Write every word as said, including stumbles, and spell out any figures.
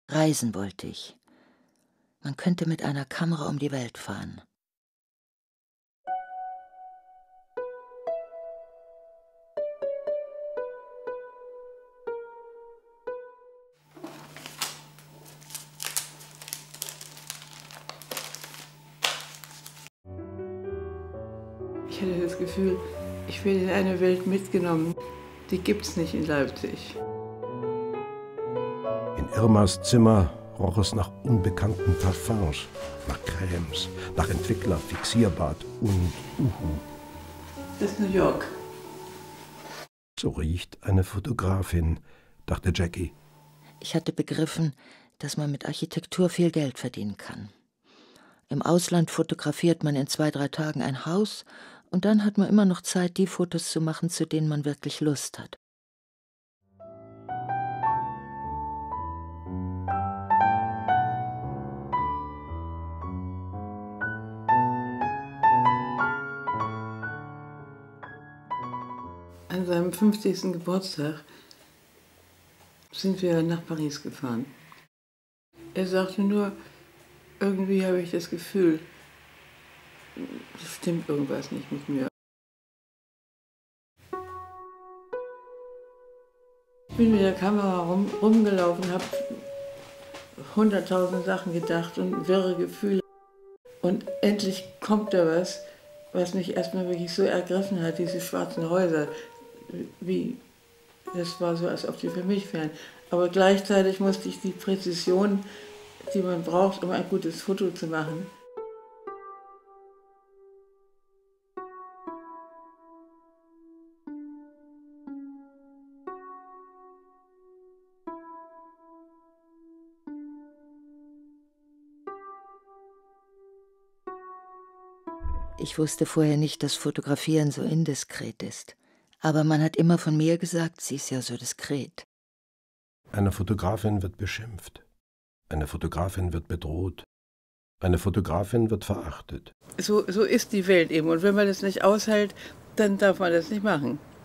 Reisen wollte ich. Man könnte mit einer Kamera um die Welt fahren. Ich hatte das Gefühl, ich werde in eine Welt mitgenommen, die gibt's nicht in Leipzig. In Irmas Zimmer roch es nach unbekannten Parfums, nach Cremes, nach Entwickler, Fixierbad und Uhu. Das ist New York. So riecht eine Fotografin, dachte Jackie. Ich hatte begriffen, dass man mit Architektur viel Geld verdienen kann. Im Ausland fotografiert man in zwei, drei Tagen ein Haus und dann hat man immer noch Zeit, die Fotos zu machen, zu denen man wirklich Lust hat. An seinem fünfzigsten Geburtstag sind wir nach Paris gefahren. Er sagte nur, irgendwie habe ich das Gefühl, es stimmt irgendwas nicht mit mir. Ich bin mit der Kamera rum, rumgelaufen, habe hunderttausend Sachen gedacht und wirre Gefühle. Und endlich kommt da was, was mich erstmal wirklich so ergriffen hat, diese schwarzen Häuser. Wie, das war so, als ob die für mich wären. Aber gleichzeitig musste ich die Präzision, die man braucht, um ein gutes Foto zu machen. Ich wusste vorher nicht, dass Fotografieren so indiskret ist. Aber man hat immer von mir gesagt, sie ist ja so diskret. Eine Fotografin wird beschimpft. Eine Fotografin wird bedroht. Eine Fotografin wird verachtet. So, so ist die Welt eben. Und wenn man das nicht aushält, dann darf man das nicht machen.